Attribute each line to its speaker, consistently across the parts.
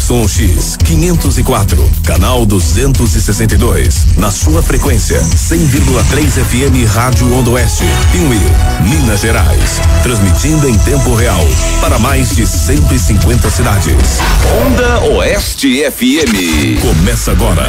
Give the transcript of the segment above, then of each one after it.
Speaker 1: YX 504, canal 262, na sua frequência 100,3 FM Rádio Onda Oeste, Piuí, Minas Gerais, transmitindo em tempo real para mais de 150 cidades.
Speaker 2: Onda Oeste FM.
Speaker 1: Começa agora.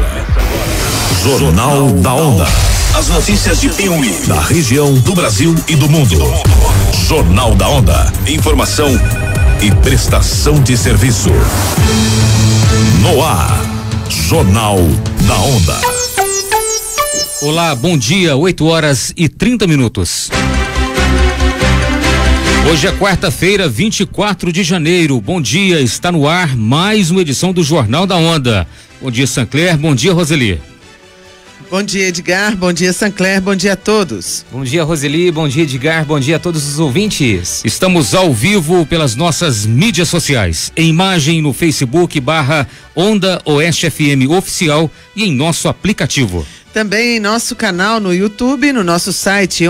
Speaker 1: Jornal da Onda.
Speaker 2: As notícias de Piuí,
Speaker 1: da região, do Brasil e do mundo. Jornal da Onda. Informação e prestação de serviço. No ar, Jornal da Onda.
Speaker 3: Olá, bom dia, 8h30. Hoje é quarta-feira, 24 de janeiro. Bom dia, está no ar mais uma edição do Jornal da Onda. Bom dia, Sancler, bom dia, Roseli.
Speaker 4: Bom dia, Edgar, bom dia, Sancler, bom dia a todos.
Speaker 5: Bom dia, Roseli, bom dia, Edgar, bom dia a todos os ouvintes.
Speaker 3: Estamos ao vivo pelas nossas mídias sociais, em imagem no Facebook /Onda Oeste FM Oficial e em nosso aplicativo.
Speaker 4: Também em nosso canal no YouTube, no nosso site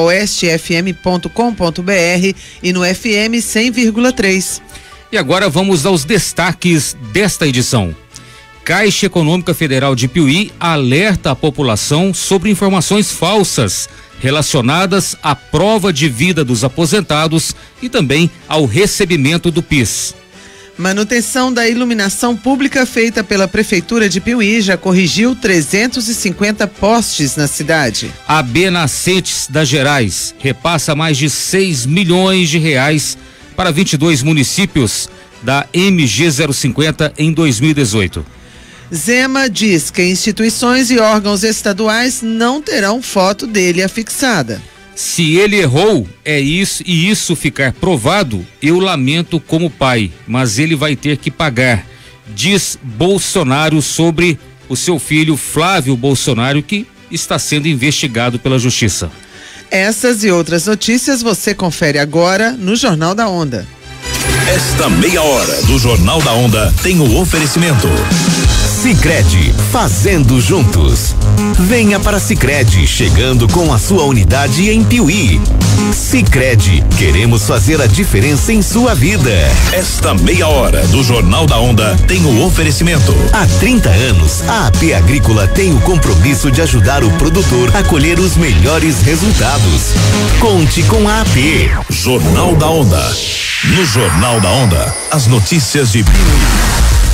Speaker 4: ondaoestefm.com.br e no FM 100,3.
Speaker 3: E agora vamos aos destaques desta edição. Caixa Econômica Federal de Piuí alerta a população sobre informações falsas relacionadas à prova de vida dos aposentados e também ao recebimento do PIS.
Speaker 4: Manutenção da iluminação pública feita pela Prefeitura de Piuí já corrigiu 350 postes na cidade.
Speaker 3: A Benacentes das Gerais repassa mais de 6 milhões de reais para 22 municípios da MG 050 em 2018.
Speaker 4: Zema diz que instituições e órgãos estaduais não terão foto dele afixada.
Speaker 3: Se ele errou, é isso e isso ficar provado, eu lamento como pai, mas ele vai ter que pagar, diz Bolsonaro sobre o seu filho Flávio Bolsonaro, que está sendo investigado pela Justiça.
Speaker 4: Essas e outras notícias você confere agora no Jornal da Onda.
Speaker 1: Esta meia hora do Jornal da Onda tem o oferecimento Sicredi, fazendo juntos. Venha para Sicredi, chegando com a sua unidade em Piuí. Sicredi, queremos fazer a diferença em sua vida. Esta meia hora do Jornal da Onda tem o oferecimento. Há 30 anos, a AP Agrícola tem o compromisso de ajudar o produtor a colher os melhores resultados. Conte com a AP. Jornal da Onda. No Jornal da Onda, as notícias de Piuí.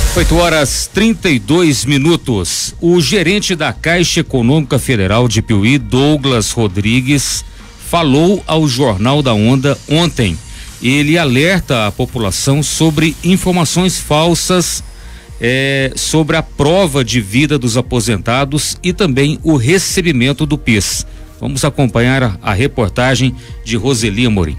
Speaker 3: 8h32. O gerente da Caixa Econômica Federal de Piuí, Douglas Rodrigues, falou ao Jornal da Onda ontem. Ele alerta a população sobre informações falsas sobre a prova de vida dos aposentados e também o recebimento do PIS. Vamos acompanhar a reportagem de Roseli Amorim.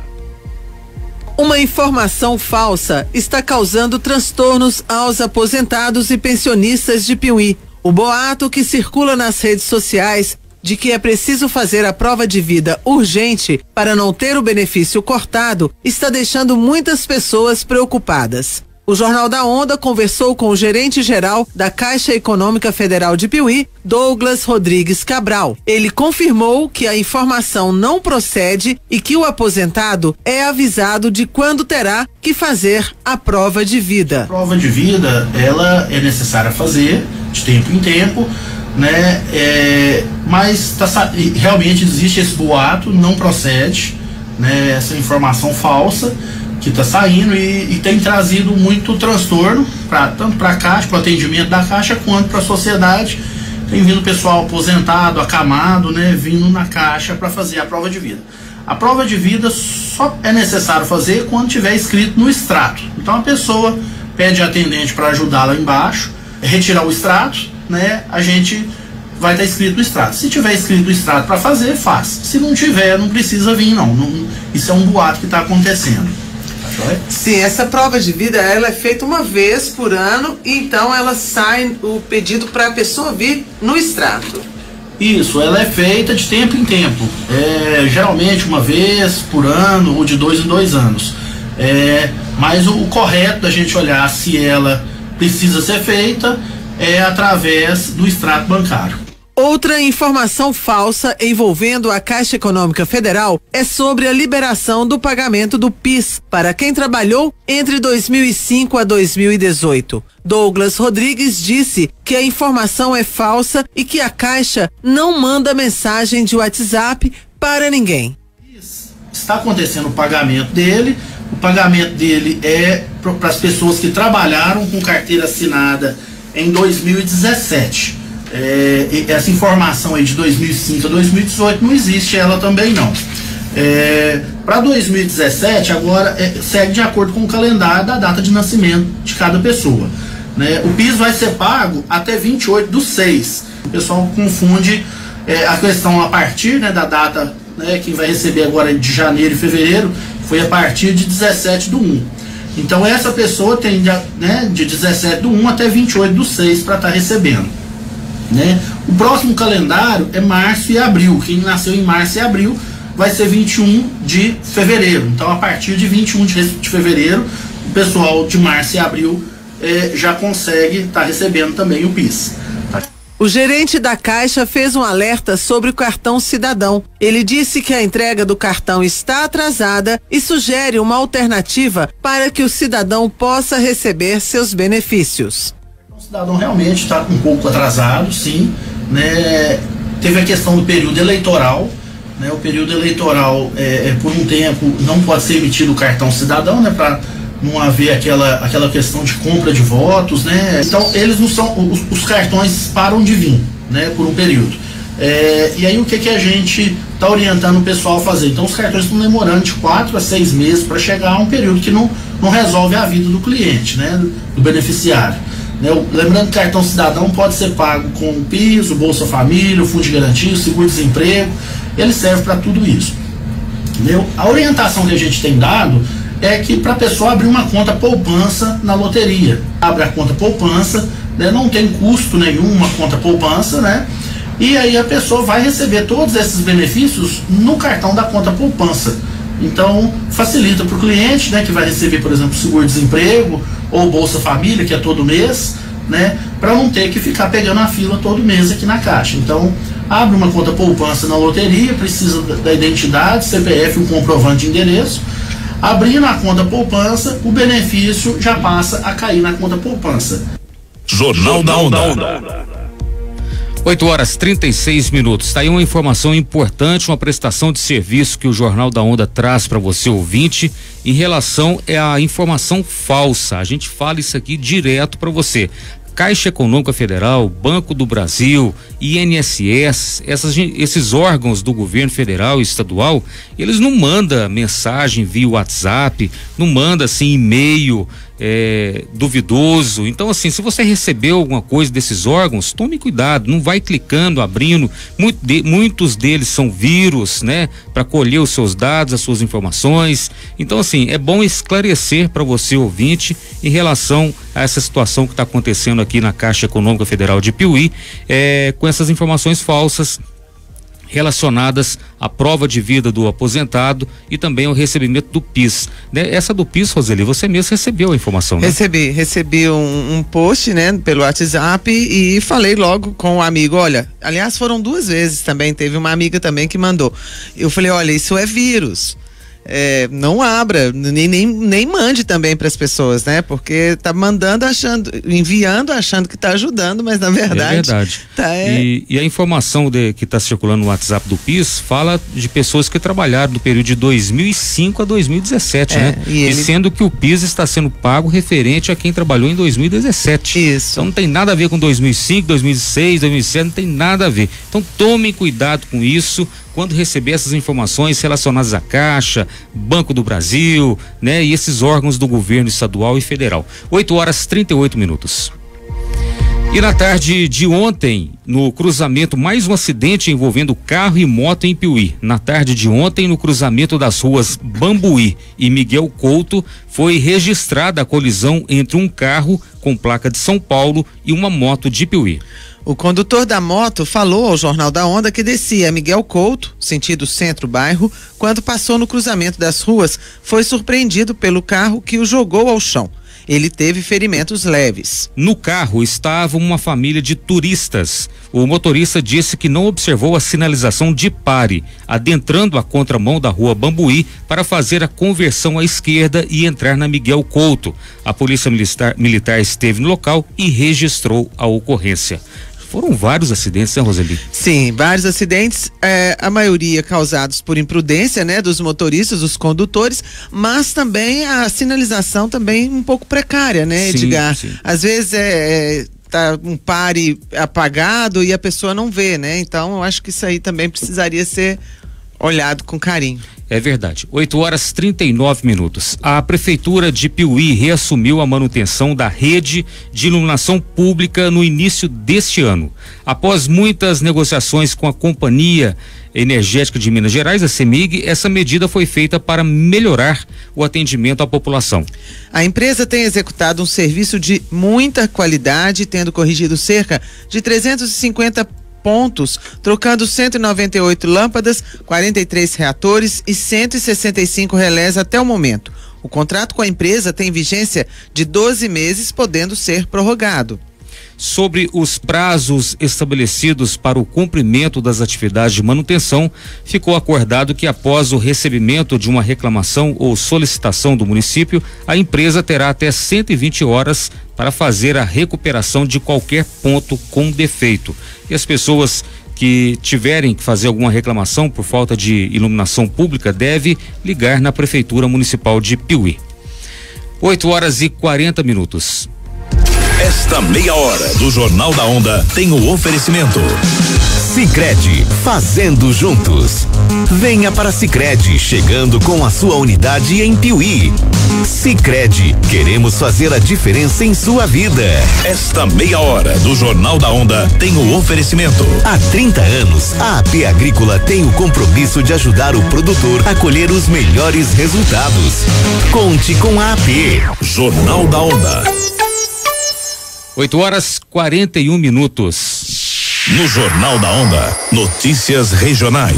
Speaker 4: Uma informação falsa está causando transtornos aos aposentados e pensionistas de Piuí. O boato que circula nas redes sociais de que é preciso fazer a prova de vida urgente para não ter o benefício cortado está deixando muitas pessoas preocupadas. O Jornal da Onda conversou com o gerente-geral da Caixa Econômica Federal de Piuí, Douglas Rodrigues Cabral. Ele confirmou que a informação não procede e que o aposentado é avisado de quando terá que fazer a prova de vida.
Speaker 6: A prova de vida, ela é necessária fazer de tempo em tempo, né? Mas realmente existe esse boato, não procede, né? Essa informação falsa que está saindo e tem trazido muito transtorno, tanto para a Caixa, para o atendimento da Caixa, quanto para a sociedade. Tem vindo pessoal aposentado, acamado, né, vindo na Caixa para fazer a prova de vida. A prova de vida só é necessário fazer quando tiver escrito no extrato. Então a pessoa pede atendente para ajudar lá embaixo, retirar o extrato, né, a gente vai estar escrito no extrato. Se tiver escrito no extrato para fazer, faz. Se não tiver, não precisa vir não. Isso é um boato que está acontecendo.
Speaker 4: Sim, essa prova de vida ela é feita uma vez por ano e então ela sai o pedido para a pessoa vir no extrato.
Speaker 6: Isso, ela é feita de tempo em tempo, geralmente uma vez por ano ou de 2 em 2 anos. Mas o correto da gente olhar se ela precisa ser feita é através do extrato bancário.
Speaker 4: Outra informação falsa envolvendo a Caixa Econômica Federal é sobre a liberação do pagamento do PIS para quem trabalhou entre 2005 a 2018. Douglas Rodrigues disse que a informação é falsa e que a Caixa não manda mensagem de WhatsApp para ninguém.
Speaker 6: Está acontecendo o pagamento dele. O pagamento dele é para as pessoas que trabalharam com carteira assinada em 2017. Essa informação aí de 2005 a 2018 não existe, ela também não. Para 2017 agora segue de acordo com o calendário da data de nascimento de cada pessoa, né? O PIS vai ser pago até 28/6. O pessoal confunde a questão a partir, né, da data, né, quem vai receber agora de janeiro e fevereiro foi a partir de 17/1. Então essa pessoa tem, né, de 17/1 até 28/6 para estar recebendo, né? O próximo calendário é março e abril. Quem nasceu em março e abril vai ser 21 de fevereiro. Então, a partir de 21 de fevereiro, o pessoal de março e abril já consegue estar recebendo também o PIS.
Speaker 4: O gerente da Caixa fez um alerta sobre o cartão cidadão. Ele disse que a entrega do cartão está atrasada e sugere uma alternativa para que o cidadão possa receber seus benefícios.
Speaker 6: O cidadão realmente está um pouco atrasado, sim, né? Teve a questão do período eleitoral, né? O período eleitoral, por um tempo, não pode ser emitido o cartão cidadão, né? Para não haver aquela questão de compra de votos, né? Então, eles não são, os cartões param de vir, né? Por um período. E aí, o que a gente está orientando o pessoal a fazer? Então, os cartões estão demorando de 4 a 6 meses para chegar a um período que não resolve a vida do cliente, né? Do beneficiário. Lembrando que o cartão cidadão pode ser pago com o PIS, o Bolsa Família, o Fundo de Garantia, o Seguro-Desemprego, ele serve para tudo isso. A orientação que a gente tem dado é que para a pessoa abrir uma conta poupança na loteria. Abre a conta poupança, né, não tem custo nenhum uma conta poupança, né? E aí a pessoa vai receber todos esses benefícios no cartão da conta poupança. Então, facilita para o cliente, né, que vai receber, por exemplo, seguro-desemprego ou Bolsa Família, que é todo mês, né, para não ter que ficar pegando a fila todo mês aqui na Caixa. Então, abre uma conta poupança na loteria, precisa da identidade, CPF, um comprovante de endereço. Abrindo a conta poupança, o benefício já passa a cair na conta poupança.
Speaker 1: Jornal da Onda.
Speaker 3: 8h36. Está aí uma informação importante, uma prestação de serviço que o Jornal da Onda traz para você, ouvinte, em relação à informação falsa. A gente fala isso aqui direto para você. Caixa Econômica Federal, Banco do Brasil, INSS, esses órgãos do governo federal e estadual, eles não mandam mensagem via WhatsApp, não mandam assim e-mail duvidoso. Então, assim, se você recebeu alguma coisa desses órgãos, tome cuidado, não vai clicando, abrindo. Muitos deles são vírus, né, para colher os seus dados, as suas informações. Então, assim, é bom esclarecer para você, ouvinte, em relação a essa situação que está acontecendo aqui na Caixa Econômica Federal de Piuí, com essas informações falsas relacionadas à prova de vida do aposentado e também ao recebimento do PIS, né? Essa do PIS, Roseli, você mesmo recebeu a informação, né?
Speaker 4: Recebi um post, né, pelo WhatsApp e falei logo com o amigo, olha, aliás foram 2 vezes também, teve uma amiga também que mandou, eu falei, olha, isso é vírus. Não abra, nem mande também para as pessoas, né? Porque tá enviando achando que tá ajudando, mas na verdade.
Speaker 3: É verdade. E a informação que está circulando no WhatsApp do PIS fala de pessoas que trabalharam no período de 2005 a 2017, né? E sendo que o PIS está sendo pago referente a quem trabalhou em 2017.
Speaker 4: Isso.
Speaker 3: Então não tem nada a ver com 2005, 2006, 2007, não tem nada a ver. Então tomem cuidado com isso quando receber essas informações relacionadas à Caixa, Banco do Brasil, né? E esses órgãos do governo estadual e federal. 8h38. E na tarde de ontem, no cruzamento, mais um acidente envolvendo carro e moto em Piuí. Na tarde de ontem, no cruzamento das ruas Bambuí e Miguel Couto, foi registrada a colisão entre um carro com placa de São Paulo e uma moto de Piuí.
Speaker 4: O condutor da moto falou ao Jornal da Onda que descia Miguel Couto, sentido centro-bairro, quando passou no cruzamento das ruas, foi surpreendido pelo carro que o jogou ao chão. Ele teve ferimentos leves.
Speaker 3: No carro estava uma família de turistas. O motorista disse que não observou a sinalização de pare, adentrando a contramão da rua Bambuí para fazer a conversão à esquerda e entrar na Miguel Couto. A polícia militar esteve no local e registrou a ocorrência. Foram vários acidentes, né, Roseli?
Speaker 4: Sim, vários acidentes, a maioria causados por imprudência, né, dos motoristas, dos condutores, mas também a sinalização também um pouco precária, né, Edgar?
Speaker 3: Sim.
Speaker 4: Às vezes tá um pare apagado e a pessoa não vê, né? Então eu acho que isso aí também precisaria ser olhado com carinho.
Speaker 3: É verdade. 8h39. A Prefeitura de Piuí reassumiu a manutenção da rede de iluminação pública no início deste ano. Após muitas negociações com a Companhia Energética de Minas Gerais, a CEMIG, essa medida foi feita para melhorar o atendimento à população.
Speaker 4: A empresa tem executado um serviço de muita qualidade, tendo corrigido cerca de 350 pontos, trocando 198 lâmpadas, 43 reatores e 165 relés até o momento. O contrato com a empresa tem vigência de 12 meses, podendo ser prorrogado.
Speaker 3: Sobre os prazos estabelecidos para o cumprimento das atividades de manutenção, ficou acordado que após o recebimento de uma reclamação ou solicitação do município, a empresa terá até 120 horas para fazer a recuperação de qualquer ponto com defeito. E as pessoas que tiverem que fazer alguma reclamação por falta de iluminação pública devem ligar na Prefeitura Municipal de Piuí. 8h40.
Speaker 1: Esta meia hora do Jornal da Onda tem o oferecimento. Sicredi, fazendo juntos. Venha para Sicredi, chegando com a sua unidade em Piuí. Sicredi, queremos fazer a diferença em sua vida. Esta meia hora do Jornal da Onda tem o oferecimento. Há 30 anos, a AP Agrícola tem o compromisso de ajudar o produtor a colher os melhores resultados. Conte com a AP. Jornal da Onda.
Speaker 3: 8h41.
Speaker 1: No Jornal da Onda, notícias regionais.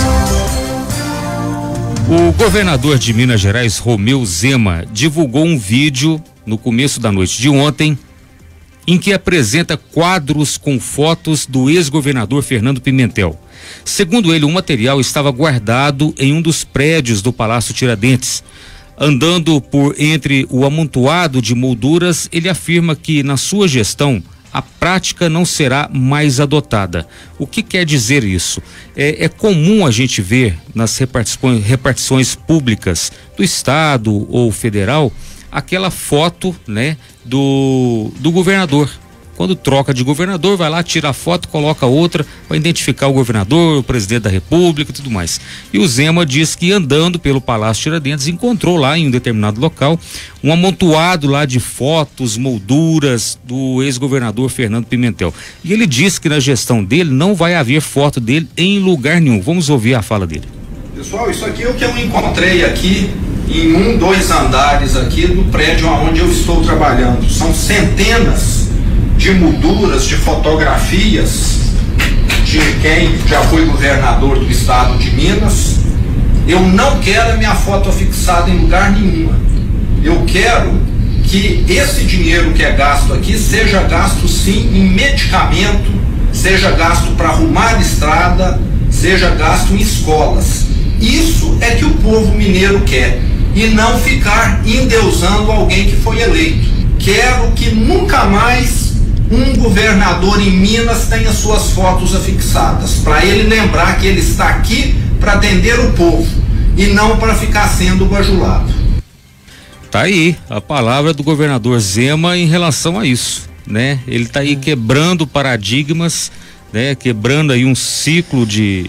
Speaker 3: O governador de Minas Gerais, Romeu Zema, divulgou um vídeo no começo da noite de ontem em que apresenta quadros com fotos do ex-governador Fernando Pimentel. Segundo ele, o material estava guardado em um dos prédios do Palácio Tiradentes. Andando por entre o amontoado de molduras, ele afirma que na sua gestão a prática não será mais adotada. O que quer dizer isso? É comum a gente ver nas repartições públicas do estado ou federal aquela foto, né, do governador. Quando troca de governador, vai lá, tira a foto, coloca outra para identificar o governador, o presidente da República e tudo mais. E o Zema diz que andando pelo Palácio Tiradentes encontrou lá em um determinado local um amontoado lá de fotos, molduras do ex-governador Fernando Pimentel. E ele diz que na gestão dele não vai haver foto dele em lugar nenhum. Vamos ouvir a fala dele.
Speaker 7: Pessoal, isso aqui é o que eu encontrei aqui em 2 andares aqui do prédio onde eu estou trabalhando. São centenas de molduras, de fotografias de quem já foi governador do estado de Minas. Eu não quero a minha foto fixada em lugar nenhum. Eu quero que esse dinheiro que é gasto aqui seja gasto sim em medicamento, seja gasto para arrumar estrada, seja gasto em escolas. Isso é que o povo mineiro quer, e não ficar endeusando alguém que foi eleito. Quero que nunca mais um governador em Minas tenha suas fotos afixadas, para ele lembrar que ele está aqui para atender o povo e não para ficar sendo bajulado.
Speaker 3: Tá aí a palavra do governador Zema em relação a isso, né? Ele tá aí quebrando paradigmas, né? Quebrando aí um ciclo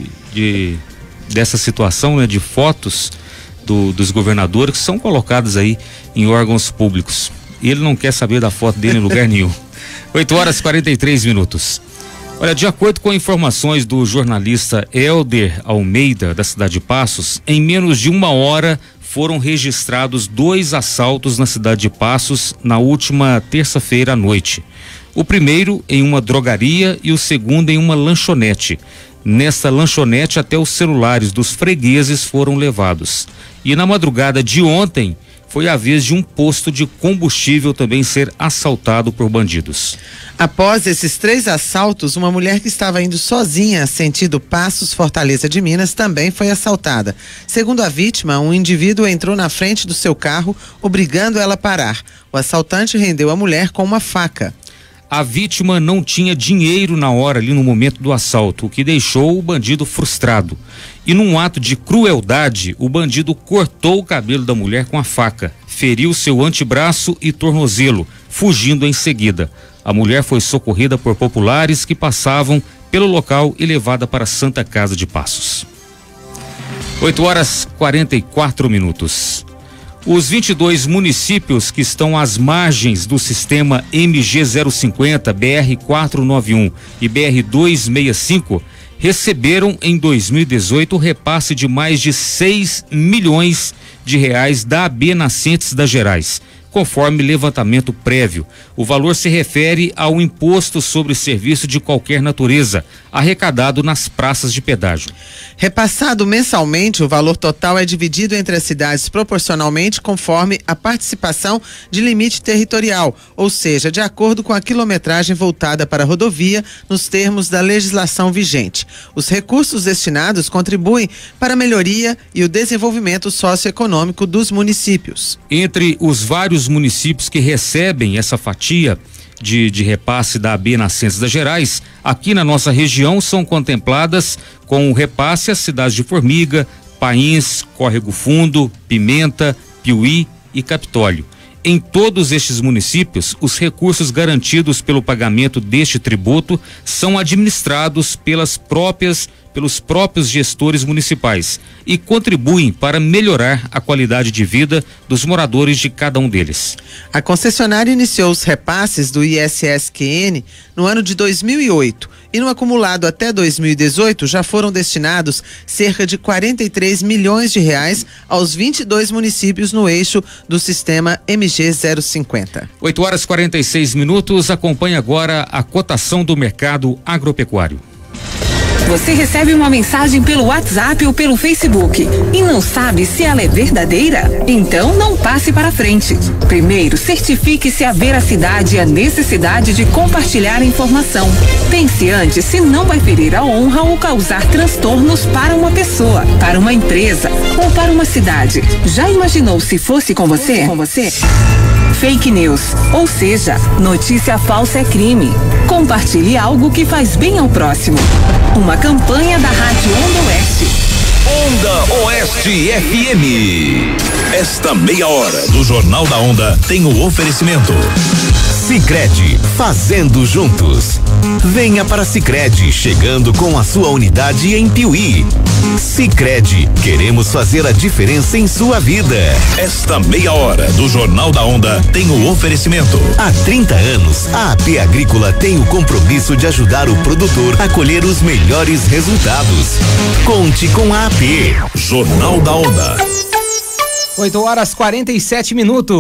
Speaker 3: dessa situação, né? De fotos dos governadores que são colocadas aí em órgãos públicos. E ele não quer saber da foto dele em lugar nenhum. 8h43. Olha, de acordo com informações do jornalista Helder Almeida, da cidade de Passos, em menos de 1 hora foram registrados 2 assaltos na cidade de Passos na última terça-feira à noite. O primeiro em uma drogaria e o segundo em uma lanchonete. Nessa lanchonete, até os celulares dos fregueses foram levados. E na madrugada de ontem, foi a vez de um posto de combustível também ser assaltado por bandidos.
Speaker 4: Após esses 3 assaltos, uma mulher que estava indo sozinha sentido Passos, Fortaleza de Minas, também foi assaltada. Segundo a vítima, um indivíduo entrou na frente do seu carro, obrigando ela a parar. O assaltante rendeu a mulher com uma faca.
Speaker 3: A vítima não tinha dinheiro na hora, ali no momento do assalto, o que deixou o bandido frustrado. E num ato de crueldade, o bandido cortou o cabelo da mulher com a faca, feriu seu antebraço e tornozelo, fugindo em seguida. A mulher foi socorrida por populares que passavam pelo local e levada para a Santa Casa de Passos. 8h44. Os 22 municípios que estão às margens do sistema MG050, BR-491 e BR-265 receberam em 2018 o repasse de mais de 6 milhões de reais da AB Nascentes das Gerais. Conforme levantamento prévio, o valor se refere ao imposto sobre serviço de qualquer natureza, arrecadado nas praças de pedágio.
Speaker 4: Repassado mensalmente, o valor total é dividido entre as cidades proporcionalmente conforme a participação de limite territorial, ou seja, de acordo com a quilometragem voltada para a rodovia nos termos da legislação vigente. Os recursos destinados contribuem para a melhoria e o desenvolvimento socioeconômico dos municípios.
Speaker 3: Entre os vários municípios que recebem essa fatia de repasse da AB Nascentes das Gerais, aqui na nossa região são contempladas com o repasse as cidades de Formiga, Pains, Córrego Fundo, Pimenta, Piuí e Capitólio. Em todos estes municípios, os recursos garantidos pelo pagamento deste tributo são administrados pelos próprios gestores municipais e contribuem para melhorar a qualidade de vida dos moradores de cada um deles.
Speaker 4: A concessionária iniciou os repasses do ISSQN no ano de 2008 e no acumulado até 2018 já foram destinados cerca de 43 milhões de reais aos 22 municípios no eixo do sistema MG050.
Speaker 3: 8h46. Acompanhe agora a cotação do mercado agropecuário.
Speaker 8: Você recebe uma mensagem pelo WhatsApp ou pelo Facebook e não sabe se ela é verdadeira? Então não passe para frente. Primeiro, certifique se a veracidade e a necessidade de compartilhar a informação. Pense antes se não vai ferir a honra ou causar transtornos para uma pessoa, para uma empresa ou para uma cidade. Já imaginou se fosse com você? Fake news, ou seja, notícia falsa é crime. Compartilhe algo que faz bem ao próximo. Uma campanha da Rádio Onda Oeste.
Speaker 1: Onda Oeste FM. Esta meia hora do Jornal da Onda tem o oferecimento Sicredi, fazendo juntos. Venha para Sicredi, chegando com a sua unidade em Piuí. Sicredi, queremos fazer a diferença em sua vida. Esta meia hora do Jornal da Onda tem o oferecimento. Há 30 anos, a AP Agrícola tem o compromisso de ajudar o produtor a colher os melhores resultados. Conte com a AP. Jornal da Onda.
Speaker 5: 8h47.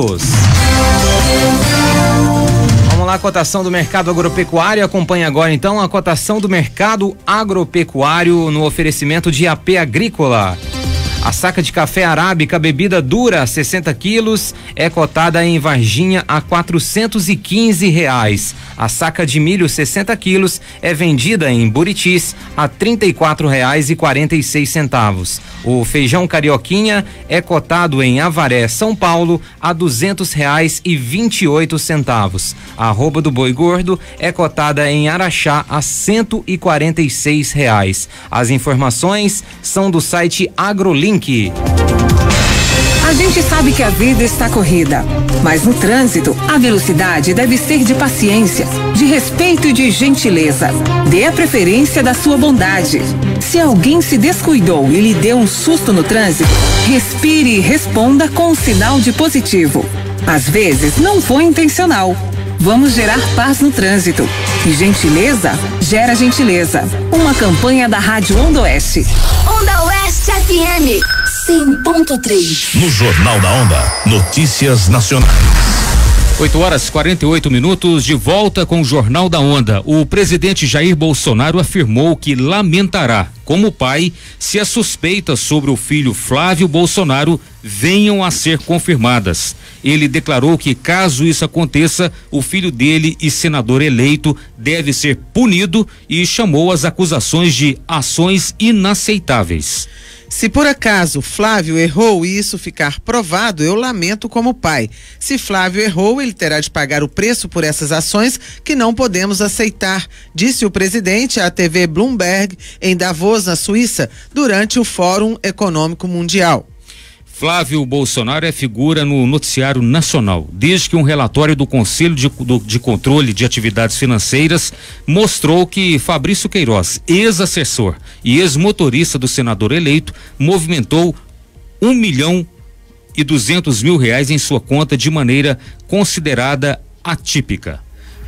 Speaker 5: Vamos lá, a cotação do mercado agropecuário. Acompanhe agora então a cotação do mercado agropecuário no oferecimento de AP Agrícola. A saca de café arábica, bebida dura, 60 quilos, é cotada em Varginha a R$415. A saca de milho, 60 quilos, é vendida em Buritis a R$34,46. O feijão carioquinha é cotado em Avaré, São Paulo, a R$200,28. A arroba do boi gordo é cotada em Araxá a R$146. As informações são do site AgroLink.
Speaker 8: A gente sabe que a vida está corrida, mas no trânsito a velocidade deve ser de paciência, de respeito e de gentileza. Dê a preferência da sua bondade. Se alguém se descuidou e lhe deu um susto no trânsito, respire e responda com um sinal de positivo. Às vezes não foi intencional. Vamos gerar paz no trânsito. E gentileza gera gentileza. Uma campanha da Rádio Onda Oeste.
Speaker 9: Onda Oeste FM 100.3.
Speaker 1: No Jornal da Onda, notícias nacionais.
Speaker 3: 8h48, de volta com o Jornal da Onda. O presidente Jair Bolsonaro afirmou que lamentará, como pai, se as suspeitas sobre o filho Flávio Bolsonaro venham a ser confirmadas. Ele declarou que, caso isso aconteça, o filho dele e senador eleito deve ser punido e chamou as acusações de ações inaceitáveis.
Speaker 4: Se por acaso Flávio errou e isso ficar provado, eu lamento como pai. Se Flávio errou, ele terá de pagar o preço por essas ações que não podemos aceitar, disse o presidente à TV Bloomberg em Davos, na Suíça, durante o Fórum Econômico Mundial.
Speaker 3: Flávio Bolsonaro é figura no noticiário nacional, desde que um relatório do Conselho de Controle de Atividades Financeiras mostrou que Fabrício Queiroz, ex-assessor e ex-motorista do senador eleito, movimentou R$1.200.000 em sua conta de maneira considerada atípica.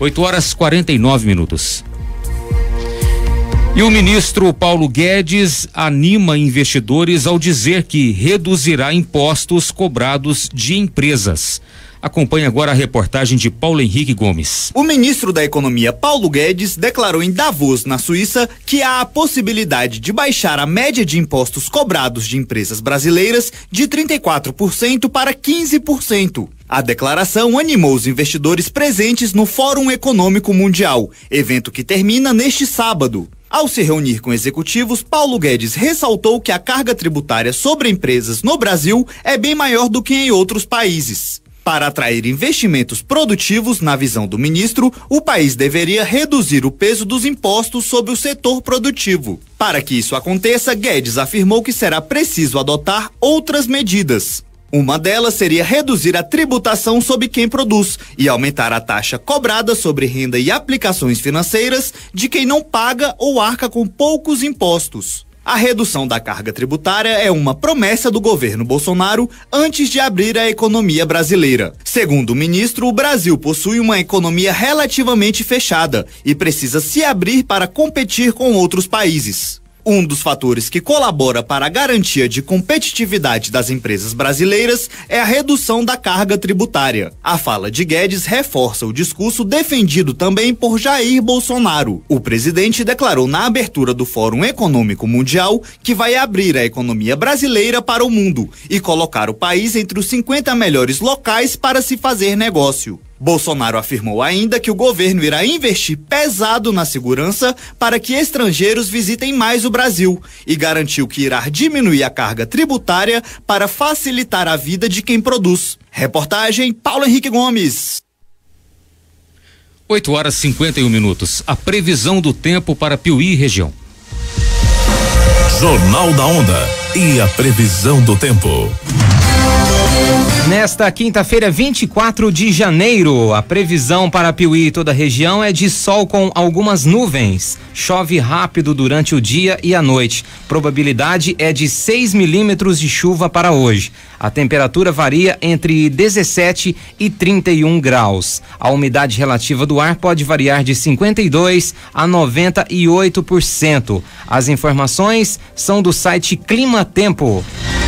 Speaker 3: 8h49. E o ministro Paulo Guedes anima investidores ao dizer que reduzirá impostos cobrados de empresas. Acompanhe agora a reportagem de Paulo Henrique Gomes.
Speaker 10: O ministro da Economia, Paulo Guedes, declarou em Davos, na Suíça, que há a possibilidade de baixar a média de impostos cobrados de empresas brasileiras de 34% para 15%. A declaração animou os investidores presentes no Fórum Econômico Mundial, evento que termina neste sábado. Ao se reunir com executivos, Paulo Guedes ressaltou que a carga tributária sobre empresas no Brasil é bem maior do que em outros países. Para atrair investimentos produtivos, na visão do ministro, o país deveria reduzir o peso dos impostos sobre o setor produtivo. Para que isso aconteça, Guedes afirmou que será preciso adotar outras medidas. Uma delas seria reduzir a tributação sobre quem produz e aumentar a taxa cobrada sobre renda e aplicações financeiras de quem não paga ou arca com poucos impostos. A redução da carga tributária é uma promessa do governo Bolsonaro antes de abrir a economia brasileira. Segundo o ministro, o Brasil possui uma economia relativamente fechada e precisa se abrir para competir com outros países. Um dos fatores que colabora para a garantia de competitividade das empresas brasileiras é a redução da carga tributária. A fala de Guedes reforça o discurso defendido também por Jair Bolsonaro. O presidente declarou na abertura do Fórum Econômico Mundial que vai abrir a economia brasileira para o mundo e colocar o país entre os 50 melhores locais para se fazer negócio. Bolsonaro afirmou ainda que o governo irá investir pesado na segurança para que estrangeiros visitem mais o Brasil e garantiu que irá diminuir a carga tributária para facilitar a vida de quem produz. Reportagem Paulo Henrique Gomes.
Speaker 3: 8h51. A previsão do tempo para Piuí e região.
Speaker 1: Jornal da Onda e a previsão do tempo.
Speaker 5: Nesta quinta-feira, 24 de janeiro, a previsão para Piuí e toda a região é de sol com algumas nuvens. Chove rápido durante o dia e a noite. Probabilidade é de 6 milímetros de chuva para hoje. A temperatura varia entre 17 e 31 graus. A umidade relativa do ar pode variar de 52 a 98%. As informações são do site Clima Tempo.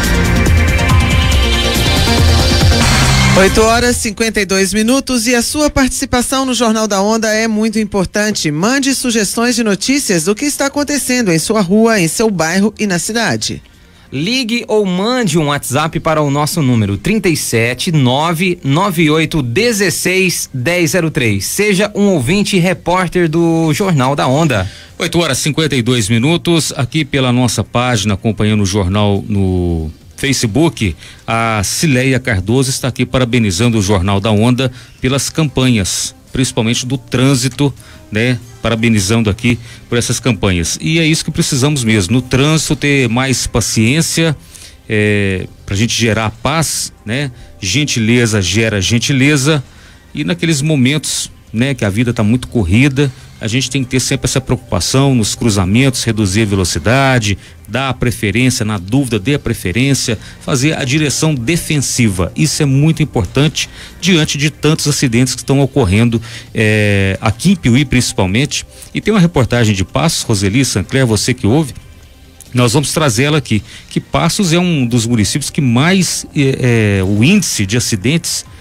Speaker 4: 8h52 e a sua participação no Jornal da Onda é muito importante. Mande sugestões de notícias do que está acontecendo em sua rua, em seu bairro e na cidade.
Speaker 5: Ligue ou mande um WhatsApp para o nosso número 37998161003. Seja um ouvinte e repórter do Jornal da Onda.
Speaker 3: 8h52, aqui pela nossa página, acompanhando o jornal no Facebook, a Cileia Cardoso está aqui parabenizando o Jornal da Onda pelas campanhas, principalmente do trânsito, né? Parabenizando aqui por essas campanhas. E é isso que precisamos mesmo, no trânsito ter mais paciência, pra gente gerar paz, né? Gentileza gera gentileza e naqueles momentos, né, que a vida está muito corrida, a gente tem que ter sempre essa preocupação nos cruzamentos, reduzir a velocidade, dar a preferência, na dúvida dê a preferência, fazer a direção defensiva. Isso é muito importante diante de tantos acidentes que estão ocorrendo aqui em Piuí principalmente. E tem uma reportagem de Passos, Roseli Sancler, você que ouve, nós vamos trazer ela aqui, que Passos é um dos municípios que mais o índice de acidentes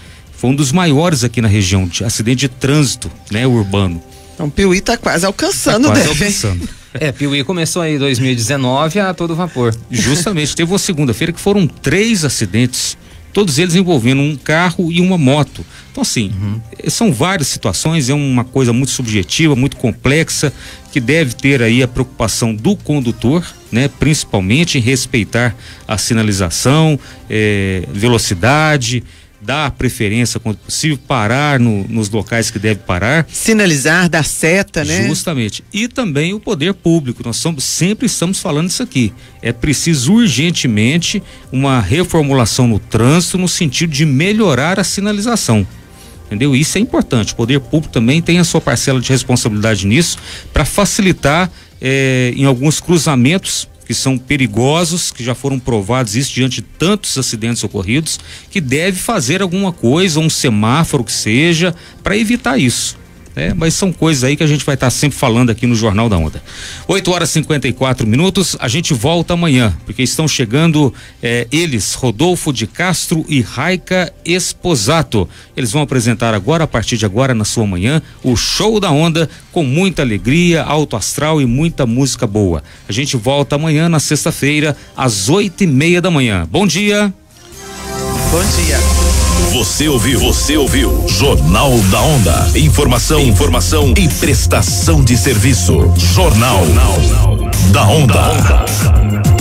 Speaker 3: Foi um dos maiores aqui na região de acidente de trânsito, né, urbano.
Speaker 4: Então Piuí está quase alcançando,
Speaker 3: tá quase alcançando.
Speaker 5: Piuí começou aí em 2019 a todo vapor.
Speaker 3: Justamente, teve uma segunda-feira que foram 3 acidentes, todos eles envolvendo um carro e uma moto. Então assim, são várias situações, é uma coisa muito subjetiva, muito complexa, que deve ter aí a preocupação do condutor, né? Principalmente em respeitar a sinalização, velocidade, dar preferência quando possível, parar nos locais que deve parar.
Speaker 4: Sinalizar, dar seta, né?
Speaker 3: Justamente. E também o poder público, nós sempre estamos falando isso aqui. É preciso urgentemente uma reformulação no trânsito no sentido de melhorar a sinalização. Entendeu? Isso é importante. O poder público também tem a sua parcela de responsabilidade nisso para facilitar em alguns cruzamentos que são perigosos, que já foram provados isso diante de tantos acidentes ocorridos, que deve fazer alguma coisa, um semáforo que seja, para evitar isso. Mas são coisas aí que a gente vai estar sempre falando aqui no Jornal da Onda. 8h54, a gente volta amanhã, porque estão chegando eles, Rodolfo de Castro e Raica Esposato. Eles vão apresentar agora, a partir de agora, na sua manhã, o Show da Onda, com muita alegria, alto astral e muita música boa. A gente volta amanhã, na sexta-feira, às 8h30 da manhã. Bom dia!
Speaker 4: Bom dia!
Speaker 1: Você ouviu Jornal da Onda. Informação e prestação de serviço. Jornal da Onda.